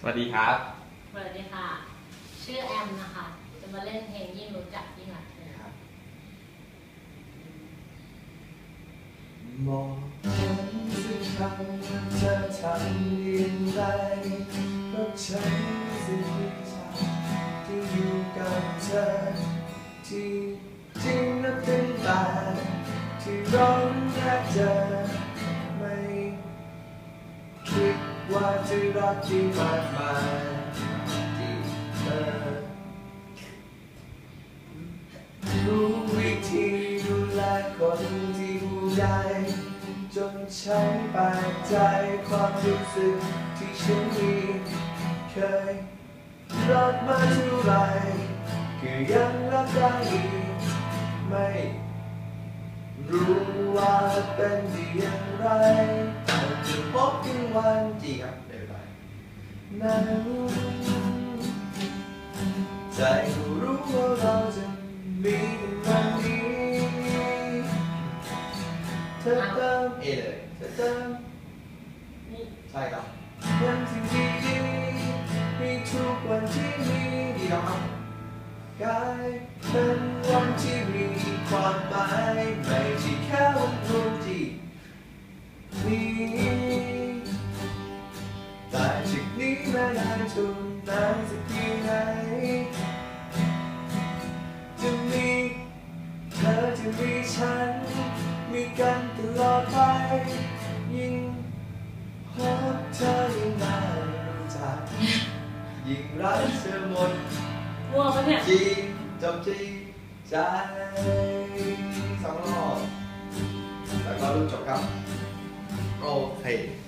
วัสดีครับสวัสดีค่ะชื่อแอมนะคะจะมาเล่นเพลงยิ่งรู้จักยิ่งรักเธอครับมองฉันสักครั้งเธอทำอย่างไรเพราะฉันสิดีใจที่อยู่กับเธอที่จริงนั้นเป็นแต่ที่ร้องแค่เจอไม่คิดว่าจะรักที่มากมายที่เธอรู้วิธีดูแลคนที่ห่วงใยจนฉันแปลกใจความรู้สึกที่ฉันมีเคยรักมาเท่าไรก็ยังรักได้อีกไม่รู้ว่าเป็นได้อย่างไรจะพบกันวันจีครับเดี๋ยวไปนั้นใจก็รู้ว่าเราจะมีวันนี้เธอเติมเลยเธอเติมใช่ครับวันที่ดีมีทุกวันที่มีดีครับกลายเป็นวันที่มีความหมายไม่ใช่แค่วันโรจีนี้แต่จากนี้ไม่นานจนนานสักเพียงไหนจะมีเธอจะมีฉันมีกันตลอดไปยิ่งพบเธอยิ่งได้รู้จักยิ่งรักเธอหมดวัวปะเนี่ยจีจบจีใจ2 รอบแล้วก็รู้จบครับโอเค